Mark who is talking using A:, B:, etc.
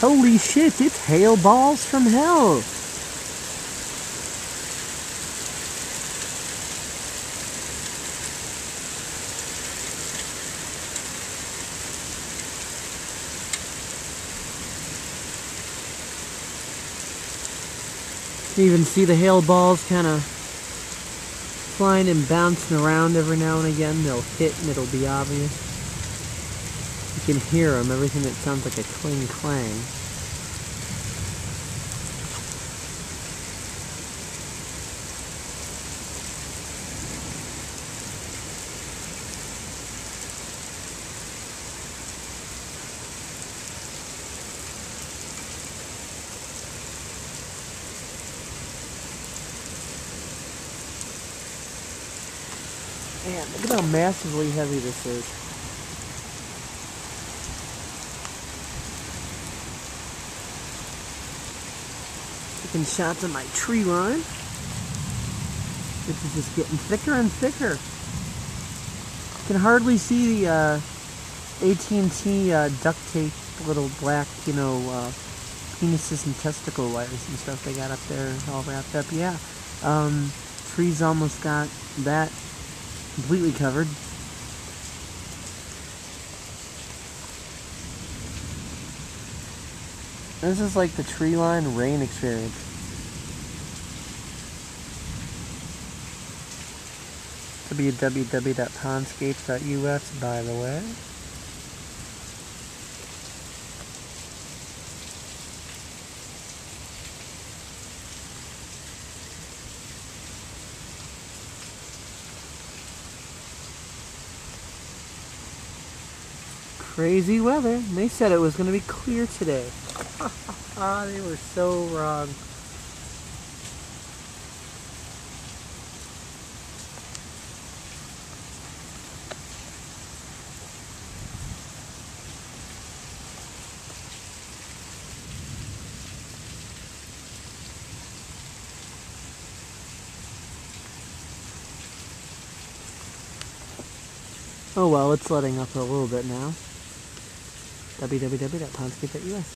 A: Holy shit, it's hail balls from hell! You even see the hail balls kind of flying and bouncing around every now and again. They'll hit and it'll be obvious. You can hear them, everything that sounds like a cling clang. Man, look at how massively heavy this is. Taking shots of my tree line. This is just getting thicker and thicker. You can hardly see the AT&T duct tape, little black, you know, penises and testicle wires and stuff they got up there all wrapped up. Yeah, trees almost got that completely covered. This is like the tree line rain experience. www.pondscape.us, by the way. Crazy weather. They said it was going to be clear today. They were so wrong. Oh well, it's letting up a little bit now. www.pondscape.us